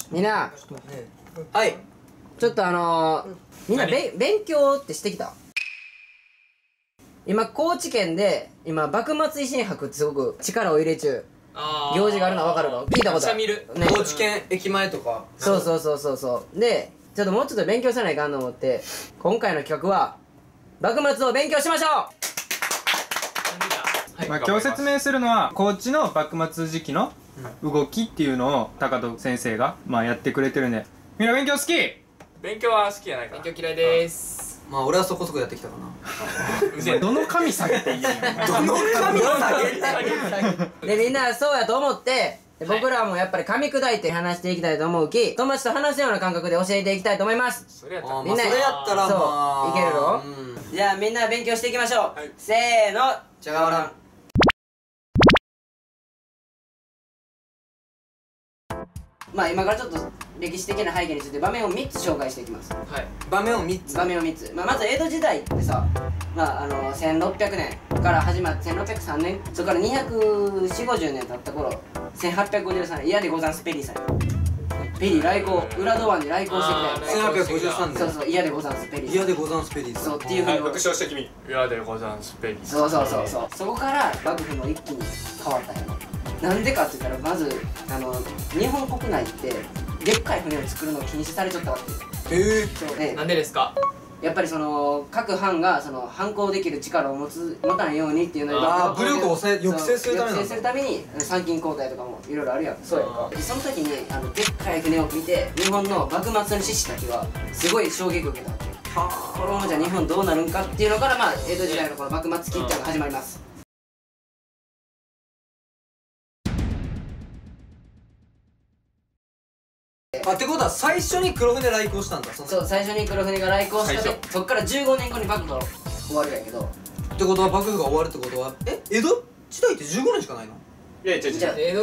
みんな、 はい。 ちょっとみんな勉強ってしてきた？今、高知県で、今、幕末維新博ってすごく力を入れ中。行事があるのは分かるか？聞いたことある。ね、 高知県駅前とか。 そう。で、ちょっともうちょっと勉強せないかんと思って、今回の企画は、幕末を勉強しましょう。 まあ今日説明するのは高知の幕末時期の動きっていうのを高戸先生がまあやってくれてるんで、みんな勉強好き？ 勉強は好きじゃないかな。 勉強嫌いでーす。 まあ俺はそこそこやってきたかな。 どの神下げていいの？ どの神下げで、みんなそうやと思って、僕らもやっぱり噛み砕いて話していきたいと思うき、友達と話すような感覚で教えていきたいと思います。 それやったらみんな、 それやったらそう、 まあいけるの？じゃあみんな勉強していきましょう。せーの、 じゃがわらん。 まあ今からちょっと歴史的な背景について場面を3つ紹介していきます。 はい。 場面を3つ。 場面を3つ。まず江戸時代ってさ、1600年から始まって1603年、それから24050年経った頃、1853年、嫌でござんすペリーさん。ペリー来航、浦戸湾に来航してきたよ。 1853年。 そう、嫌でござんすペリー。 嫌でござんすペリーさん。 そうっていうふうに。 爆笑した君。嫌でござんすペリー。 そう。そこから幕府も一気に変わったんやろ。なんでかって言ったら、まず日本国内ってでっかい船を作るのを禁止されちゃったわけ。そうで、 なんでですか？ やっぱり各藩が反抗できる力を持たんようにっていうので、 武力を抑制するため抑制するために参勤交代とかもいろいろあるやん。そうやんか。その時にでっかい船を見て、日本の幕末の志士たちはすごい衝撃を受けたわけ。このままじゃ日本どうなるんかっていうのから、江戸時代のこの幕末期っていうのが始まります。 ってことは最初に黒船来航したんだ。 そう、最初に黒船が来航したで、そっから15年後に幕府が終わるやけど。 ってことは幕府が終わるってことは江戸時代って15年しかないの？ いや違う。 江戸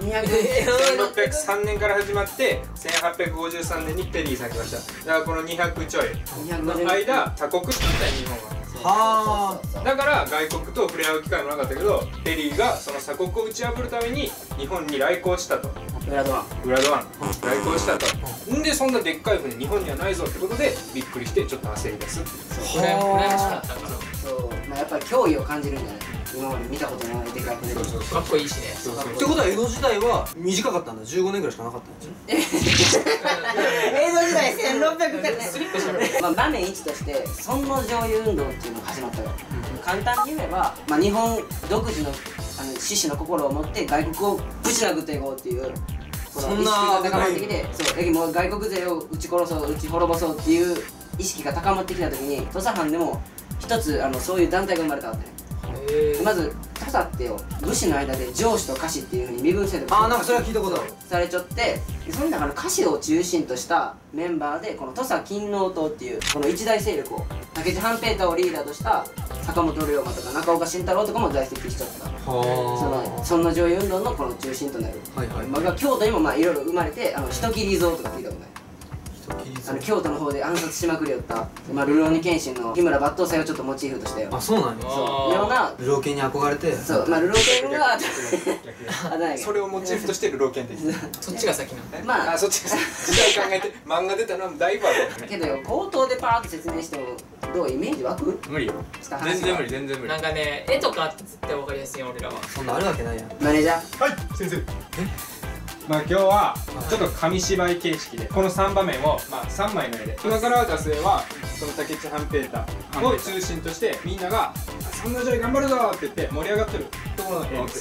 1603年から始まって1853年にペリーさん来ました。だからこの200ちょいの間鎖国って言ったよ日本は。 はあ。だから外国と触れ合う機会もなかったけど、ペリーがその鎖国を打ち破るために日本に来航したと。 浦戸湾来航したと。んでそんなでっかい船日本にはないぞってことでびっくりしてちょっと焦り出す。 羨ましかったから。 そう、やっぱり脅威を感じるんじゃない？今まで見たことないでかい船で。 かっこいいしね。 ってことは江戸時代は短かったんだ。15年ぐらいしかなかったんですよ。 江戸時代1600年。場面1として尊王攘夷運動っていうのが始まったよ。簡単に言えば、日本独自の志士の心を持って外国をぶち殴っていこうっていうそんな意識が高まってきて、そうもう外国勢を撃ち殺そう撃ち滅ぼそうっていう意識が高まってきた時に、土佐藩でも一つそういう団体が生まれたわけね。まず土佐ってよ、武士の間で上司と下士っていうふうに身分制度なんかそれは聞いたことあるされちゃって、その中の下士を中心としたメンバーでこの土佐勤王党っていうこの一大勢力を、武市半平太をリーダーとした坂本龍馬とか中岡慎太郎とかも在籍しちゃった。尊王攘夷運動のこの中心となる、京都にもいろいろ生まれて、人斬り像とか聞いたことない？京都の方で暗殺しまくりよった流浪に剣心の日村抜刀斎をちょっとモチーフとしたよ。 そうなんや。 そうような流浪犬に憧れて。 そう、流浪犬がそれをモチーフとして流浪犬ってそっちが先なの？ そっちが時代考えて漫画出たのはだいぶあるけどよ、口頭でパーッと説明してもどうイメージ湧く？ 無理よ。全然無理。 なんかね、絵とかって絶対分かりやすいよ俺らは。 そんなあるわけないやん。 マネージャー。 はい先生。 まあ今日はちょっと紙芝居形式でこの3場面を3枚の絵で、今から出す絵はその武市半平太を中心としてみんなが「そんな時代頑張るぞ!」って言って盛り上がってるところの絵です。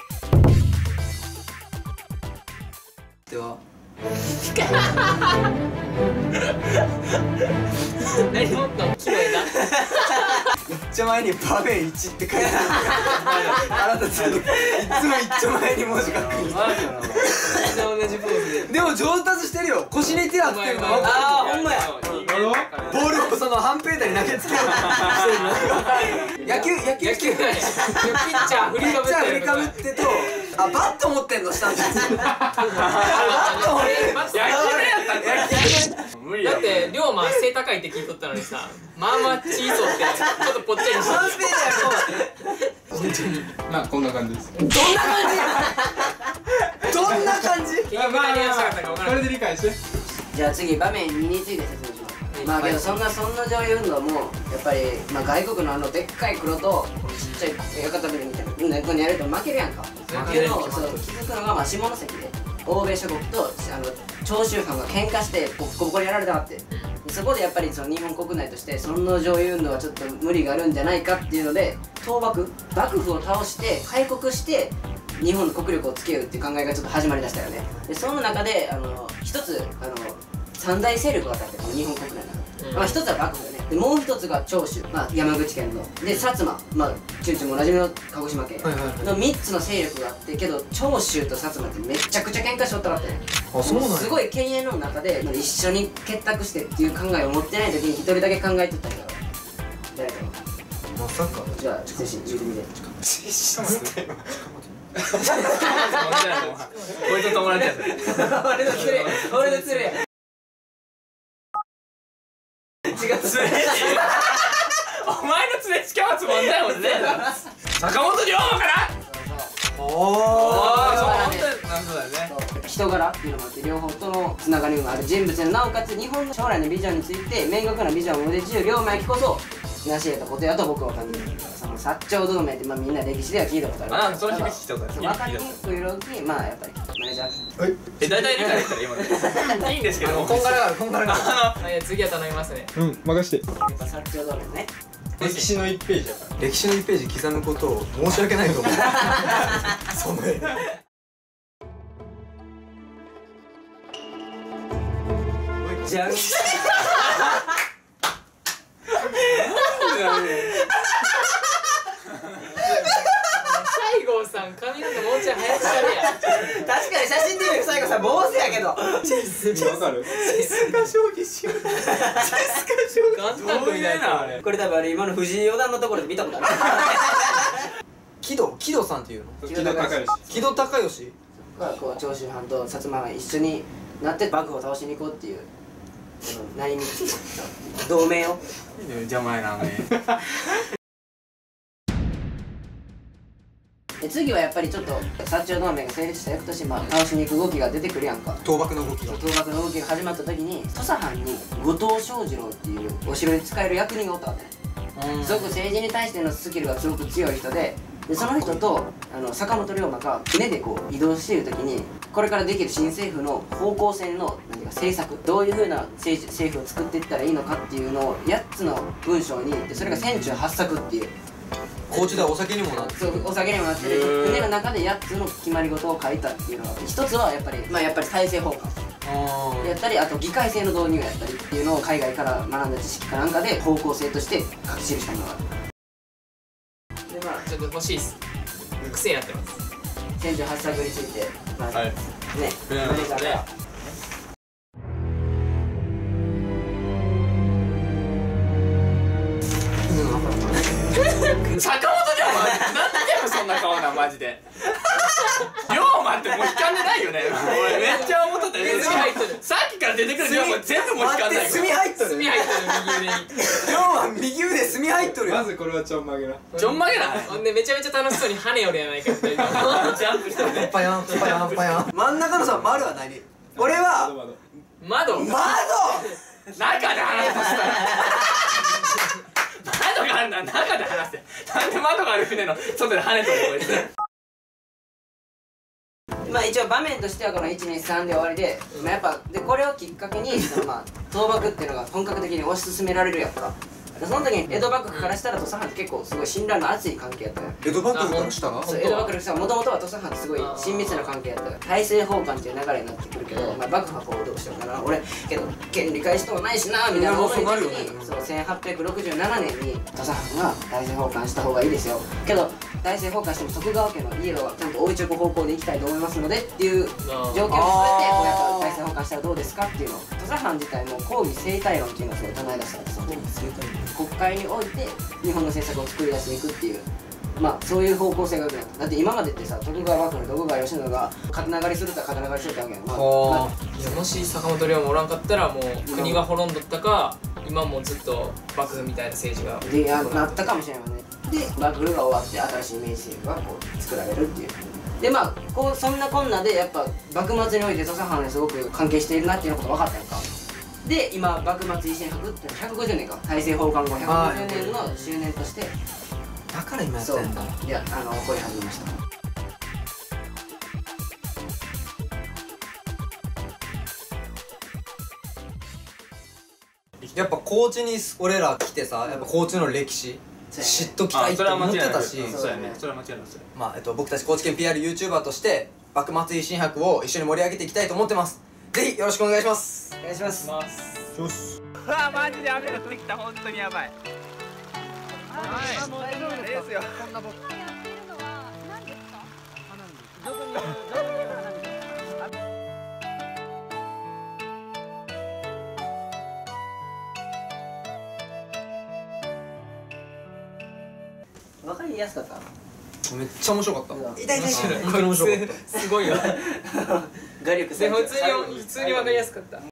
では何もっと綺麗だ。 一丁前に場面1って書いてある。あなたちょっといつも一丁前に文字書く。 同じポーズで。 でも上達してるよ。腰に手当ててるの分かる。 ほんまや。 ボールをその半平太に投げつけようとしてる。野球ピッチャー振りかぶってと、バット持ってんのしたんです。バット持ってる。 野球やったんだ。だって龍馬背高いって聞いとったのにさ、まあまあ小さってちょっとぽっちゃりしてる。 まあこんな感じです。 どんな感じ？ どんな感じ？ 結局何がしたかったか分からこない。 れで理解して。 じゃあ次場面2について説明します。まあけどそんな女優運動もやっぱり、まあ、外国のあのでっかい黒とちっちゃい屋形船みたいなみんなここにやると負けるやんか。 負けるけどそう気づくのがまあ下関で欧米諸国と長州藩が喧嘩してボコボコにやられたって、そこでやっぱりその日本国内としてその女優運動はちょっと無理があるんじゃないかっていうので倒幕幕府を倒して開国して日本の国力をつけようっていう考えがちょっと始まりだしたよね。でその中で一つ三大勢力があったって日本国内の、まあ、一つは幕府だね。でもう一つが長州、まあ、山口県ので薩摩、まあチュンチュンもおなじみの鹿児島県の3つの勢力があってけど長州と薩摩ってめちゃくちゃ喧嘩しとったかったね。 あ、そうなんや。 すごい犬猿の中で一緒に結託してっていう考えを持ってない時に一人だけ考えとったけど誰かまさか。 じゃあジェシー言うてみて。 こいつの友達やつ。 俺の連れ俺の連れや違うお前の連れ付き合うつもんだよ俺ね。坂本龍馬かな。 おあそうあ、本当になんそうだよね。 人柄っていうのもあって両方とのつながりがある人物でなおかつ日本の将来のビジョンについて明確なビジョンを持て自由両前こそ成し得たことやと僕は感じる。その薩長同盟って、まあ、みんな歴史では聞いたことある。 あ、その響きしたことない。 分かりにくい時まあやっぱりマネージャー大体理解できたら今ね。いいんですけども。 こんがらがある、こんがらがある。 次は頼みますね。 うん、任して。 やっぱ薩長同盟ね。 歴史の1ページやから。 歴史の1ページ刻むことを申し訳ないと思う。その絵。 じゃん西郷さん髪の毛もうちょい生やしたれや。 確かに写真で見る最後さ坊主やけどわかる？ 元旦みたいなあれ。 これ多分今の藤井四段のところで見たことある。 木戸さんっていうの？ 木戸孝允。 木戸孝允がこう長州藩と薩摩が一緒になって幕府を倒しに行こうっていう何に同盟を邪魔やなね。 で次はやっぱりちょっと薩長同盟が成立した翌年、まあ、倒しに行く動きが出てくるやんか。 倒幕の動きが。 倒幕の動きが始まった時に土佐藩に後藤象次郎っていうお城に使える役人がおったわけね。すごく政治に対してのスキルがすごく強い人でその人と坂本龍馬が船でこう移動している時にこれからできる新政府の方向性の何か政策どういう風な政府を作っていったらいいのかっていうのを8つの文章にでそれが千中八策っていう高知ではお酒にもなってそうお酒にもなってる船の中で8つの決まり事を書いたっていうのが一つはやっぱりやっぱり体制崩壊やったりあと議会制の導入やったりっていうのを海外から学んだ知識かなんかで方向性として書き記したものがある。でまあちょっと欲しいっす。癖になってます。 千中八策についてまあはいね何か坂本龍馬なんでそんな顔なんマジで。龍馬ってもう引かんでないよね。俺めっちゃ思っとったよ。墨入っとる。さっきから出てくる龍馬全部もう引かんない。 墨入っとる。 墨入っとる右腕に。 龍馬右腕墨入っとるよ。 まずこれはちょんまげな。 ちょんまげな。ほんでめちゃめちゃ楽しそうに跳ねよるやないかみたいな。ジャンプしてるね。 パヤンパヤンパヤン。真ん中のさ丸は何？俺は窓。 窓。 中で話すとしたら。窓があんだ中で話してなんで窓がある船の外で跳ねとるこいつ。 まあ一応場面としてはこの123で終わりで、まあ、やっぱでこれをきっかけにまあ倒幕っていうのが本格的に推し進められるやんか。その時に江戸幕府からしたら土佐藩って結構すごい信頼の厚い関係やったよ。 江戸幕府からしたら？ そう江戸幕府からしたらもともとは土佐藩ってすごい親密な関係やったから大政奉還っていう流れになってくるけど、まあ、幕府はこうどうしようかな俺けど権利返しとかないしなみたいな思いの時にそう1867年に土佐藩が大政奉還した方がいいですよけど大政奉還しても徳川家の家はちゃんと追い直方向で行きたいと思いますのでっていう条件を添えてこうやっぱ大政奉還したらどうですかっていうのを土佐藩自体も公儀生態論っていうのをすごい唱え出したんですよ。国会において日本の政策を作り出していくっていうまあそういう方向性が良くなった。だって今までってさ徳川幕府の徳川慶喜が肩流りするとは肩流りするってわけやん。いやもし坂本龍馬おらんかったらもう国が滅んどったか今もずっと幕府みたいな政治がでなったかもしれないね。で幕府が終わって新しい明治政府がこう作られるっていうでまあこうそんなこんなでやっぱ幕末において土佐藩にすごく関係しているなっていうことが分かったやんか。で今幕末維新博って150年か大政奉還後150年の周年としてだから今やってそうんだ。 いやこれ始めました。 やっぱ高知に俺ら来てさ、やっぱ高知の歴史知っときたいって思ってたし、 そうやね、それは間違いないですよ。 まあ僕たち高知県 PR YouTuber として幕末維新博を一緒に盛り上げていきたいと思ってます。ぜひよろしくお願いします。 お願いします。 うわマジで雨降ってきた、本当にやばい。 もう大丈夫ですよ。こんな僕わかりやすかった。 めっちゃ面白かった。 痛痛い痛い。本当に面白かった。 すごいよ。 画力で普通に分かりやすかった。